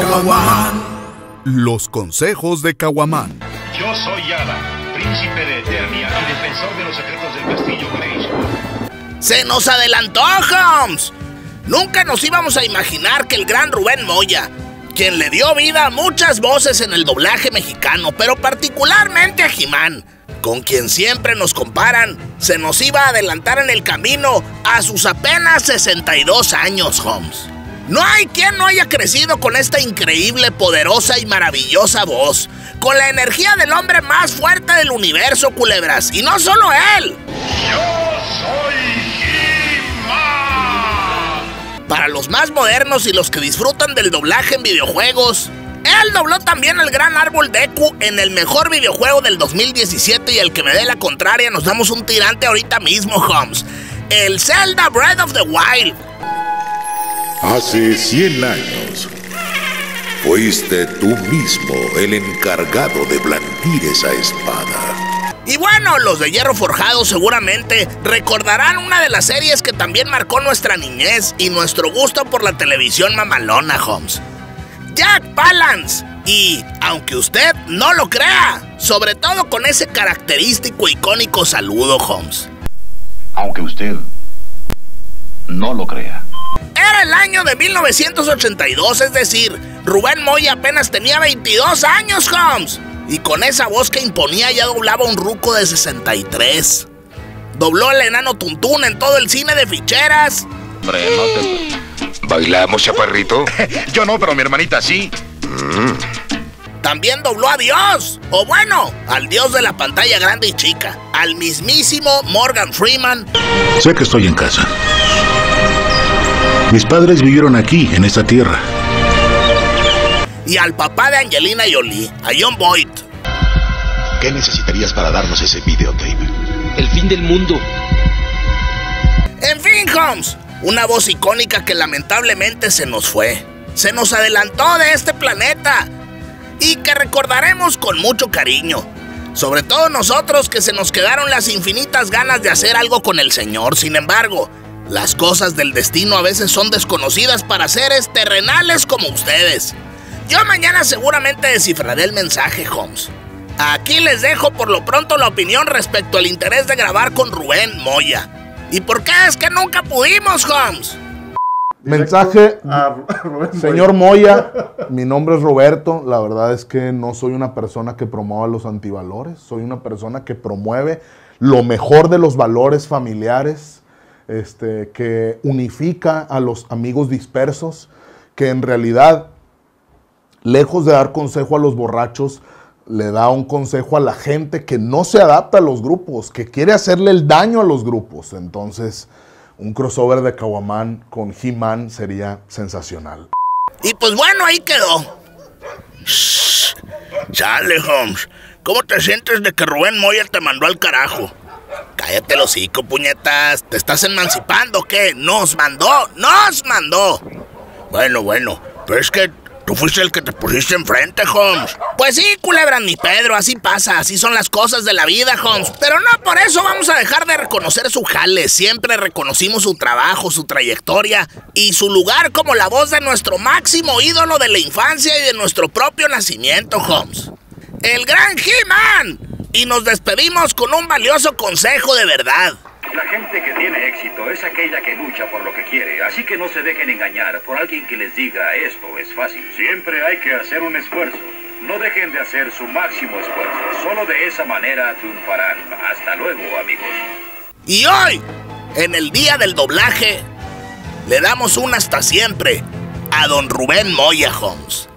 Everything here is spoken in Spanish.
Caguamán. Los consejos de Caguamán. Yo soy Yada, príncipe de Eternia y defensor de los secretos del castillo Grayskull. ¡Se nos adelantó, Holmes! Nunca nos íbamos a imaginar que el gran Rubén Moya, quien le dio vida a muchas voces en el doblaje mexicano, pero particularmente a He-Man, con quien siempre nos comparan, se nos iba a adelantar en el camino a sus apenas 62 años, Holmes. No hay quien no haya crecido con esta increíble, poderosa y maravillosa voz, con la energía del hombre más fuerte del universo, culebras, y no solo él. Yo soy He-Man. Para los más modernos y los que disfrutan del doblaje en videojuegos, él dobló también al gran Árbol Deku en el mejor videojuego del 2017 y el que me dé la contraria nos damos un tirante ahorita mismo, Holmes. El Zelda Breath of the Wild. Hace 100 años, fuiste tú mismo el encargado de blandir esa espada. Y bueno, los de Hierro Forjado seguramente recordarán una de las series que también marcó nuestra niñez y nuestro gusto por la televisión mamalona, Holmes. Jack Palance. Y, aunque usted no lo crea, sobre todo con ese característico icónico saludo, Holmes. Aunque usted no lo crea. Era el año de 1982, es decir, Rubén Moya apenas tenía 22 años, Holmes. Y con esa voz que imponía ya doblaba un ruco de 63. Dobló al enano Tuntún en todo el cine de ficheras. Hombre, no te... ¿Bailamos, chaparrito? Yo no, pero mi hermanita sí. También dobló a Dios, o bueno, al dios de la pantalla grande y chica, al mismísimo Morgan Freeman. Sé que estoy en casa. Mis padres vivieron aquí, en esta tierra. Y al papá de Angelina Jolie, a Jon Voight. ¿Qué necesitarías para darnos ese videotape? El fin del mundo. En fin, Holmes, una voz icónica que lamentablemente se nos fue. Se nos adelantó de este planeta y que recordaremos con mucho cariño. Sobre todo nosotros que se nos quedaron las infinitas ganas de hacer algo con el señor. Sin embargo, las cosas del destino a veces son desconocidas para seres terrenales como ustedes. Yo mañana seguramente descifraré el mensaje, Holmes. Aquí les dejo por lo pronto la opinión respecto al interés de grabar con Rubén Moya. ¿Y por qué es que nunca pudimos, Holmes? Mensaje, señor Moya, mi nombre es Roberto. La verdad es que no soy una persona que promueva los antivalores. Soy una persona que promueve lo mejor de los valores familiares, que unifica a los amigos dispersos, que en realidad, lejos de dar consejo a los borrachos, le da un consejo a la gente que no se adapta a los grupos, que quiere hacerle el daño a los grupos. Entonces, un crossover de Caguamán con He-Man sería sensacional. Y pues bueno, ahí quedó. Shh. Chale, Holmes, ¿cómo te sientes de que Rubén Moya te mandó al carajo? Cállate el hocico, puñetas. ¿Te estás emancipando o qué? ¡Nos mandó! ¡Nos mandó! Bueno, pero es que tú fuiste el que te pusiste enfrente, Holmes. Pues sí, culebra, ni Pedro, así pasa, así son las cosas de la vida, Holmes. Pero no por eso vamos a dejar de reconocer su jale. Siempre reconocimos su trabajo, su trayectoria y su lugar como la voz de nuestro máximo ídolo de la infancia y de nuestro propio nacimiento, Holmes. ¡El gran He-Man! Y nos despedimos con un valioso consejo de verdad. La gente que tiene éxito es aquella que lucha por lo que quiere, así que no se dejen engañar por alguien que les diga esto es fácil. Siempre hay que hacer un esfuerzo. No dejen de hacer su máximo esfuerzo. Solo de esa manera triunfarán. Hasta luego, amigos. Y hoy, en el día del doblaje, le damos un hasta siempre a don Rubén Moya, Holmes.